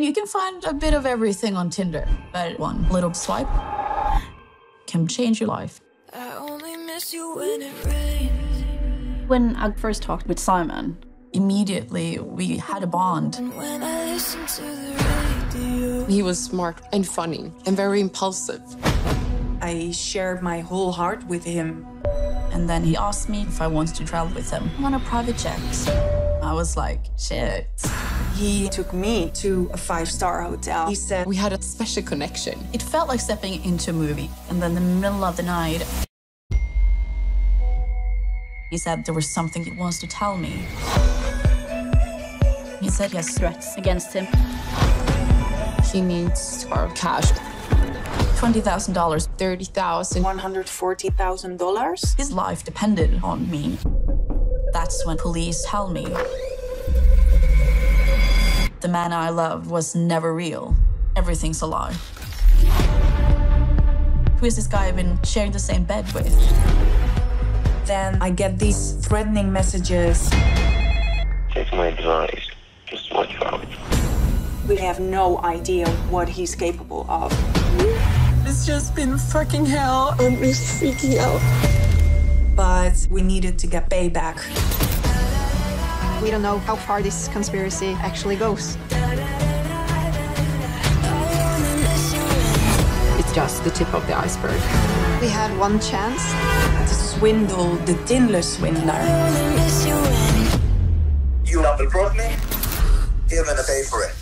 You can find a bit of everything on Tinder, but one little swipe can change your life. I only miss you when it rains. When I first talked with Simon, immediately we had a bond. And when I listen to the radio, he was smart and funny and very impulsive. I shared my whole heart with him. And then he asked me if I wanted to travel with him on a private jet. I was like, shit. He took me to a 5-star hotel. He said We had a special connection. It felt like stepping into a movie. And then in the middle of the night, he said there was something he wants to tell me. He said he has threats against him. He needs our cash. $20,000. $30,000. $140,000. His life depended on me. That's when police tell me the man I loved was never real. Everything's a lie. Who is this guy I've been sharing the same bed with? Then I get these threatening messages. Take my advice. Just watch out. We have no idea what he's capable of. It's just been fucking hell. I'm just freaking out. But we needed to get payback. We don't know how far this conspiracy actually goes. It's just the tip of the iceberg. We had one chance. To swindle the Tinder Swindler. You double brought me? You're gonna pay for it.